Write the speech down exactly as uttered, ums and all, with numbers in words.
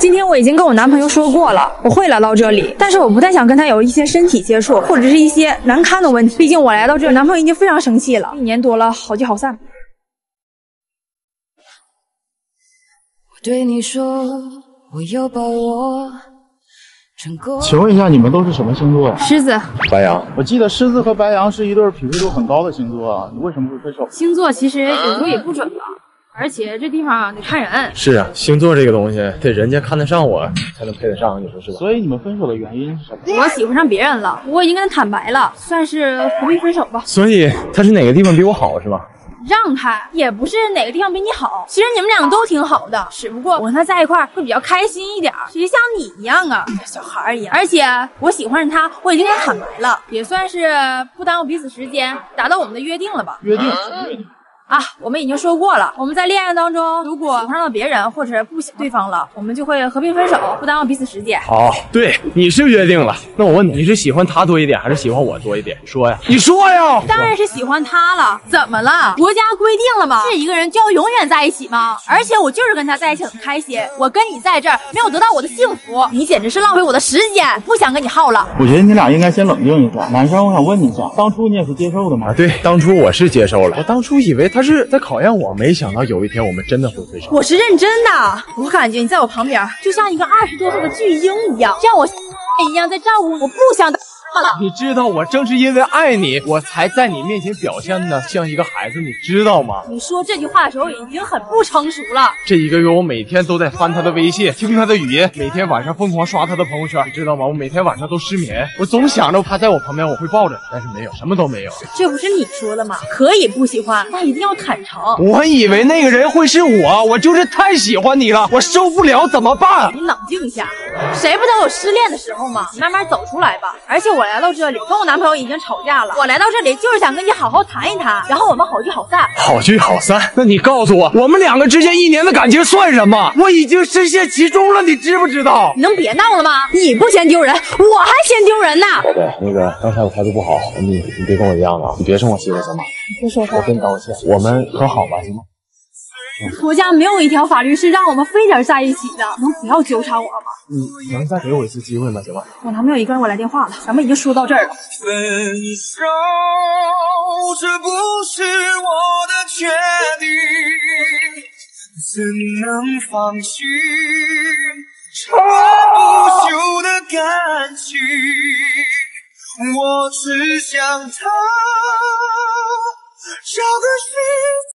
今天我已经跟我男朋友说过了，我会来到这里，但是我不太想跟他有一些身体接触，或者是一些难堪的问题。毕竟我来到这里，男朋友已经非常生气了，一年多了，好聚好散。 我对你说，我有把握。 请问一下，你们都是什么星座呀？ 狮子、 白羊。我记得狮子和白羊是一对匹配度很高的星座啊，你为什么会分手？ 星座其实有时候也不准吧，而且这地方得看人。 是啊，星座这个东西得人家看得上我才能配得上，你说是吧？ 所以你们分手的原因是什么？ 我喜欢上别人了，我已经跟他坦白了，算是和平分手吧。 所以他是哪个地方比我好是吧？ 让开也不是哪个地方比你好，其实你们两个都挺好的，只不过我跟他在一块儿会比较开心一点。谁像你一样啊，小孩一样。而且我喜欢上他，我已经跟他坦白了，也算是不耽误彼此时间，达到我们的约定了吧？ 约定什么约定？ 啊，我们已经说过了，我们在恋爱当中，如果喜欢上了别人或者不喜欢对方了，我们就会和平分手，不耽误彼此时间。 好，对，你是约定了。那我问你，你是喜欢他多一点，还是喜欢我多一点？你说呀，你说呀。 当然是喜欢他了，怎么了？国家规定了吗？是一个人就要永远在一起吗？而且我就是跟他在一起很开心，我跟你在这儿没有得到我的幸福，你简直是浪费我的时间，不想跟你耗了。 我觉得你俩应该先冷静一下。男生，我想问你一下，当初你也是接受的吗？ 啊，对，当初我是接受了，我当初以为他是在考验我。 我没想到有一天我们真的会分手。 我是认真的，我感觉你在我旁边就像一个二十多岁的巨婴一样，像我一样在照顾我。我不想了。 你知道我正是因为爱你，我才在你面前表现的像一个孩子，你知道吗？ 你说这句话的时候已经很不成熟了。 这一个月我每天都在翻他的微信，听他的语音，每天晚上疯狂刷他的朋友圈，你知道吗？我每天晚上都失眠，我总想着他在我旁边我会抱着，但是没有，什么都没有。 这不是你说的吗？可以不喜欢，但一定要坦诚。 我以为那个人会是我，我就是太喜欢你了，我受不了，怎么办？ 你冷静一下，谁不都有失恋的时候吗？你慢慢走出来吧。而且我来到这里，跟我男朋友已经吵架了，我来到这里就是想跟你好好谈一谈，然后我们好聚好散。 好聚好散？那你告诉我，我们两个之间一年的感情算什么？我已经深陷其中了，你知不知道？ 你能别闹了吗？你不嫌丢人，我还嫌丢人呢。 宝贝，那个刚才我态度不好，你你别跟我一样了，你别生我气了行吗？ 别说话， 我跟你道歉，我们和好吧，行吗？ 国家没有一条法律是让我们非得在一起的，能不要纠缠我吗？ 你能再给我一次机会吗？行吗？ 我男朋友已经给我来电话了，咱们已经说到这儿了。 分手，这不是我的决定，怎能放弃缠不休的感情？我只想逃，找个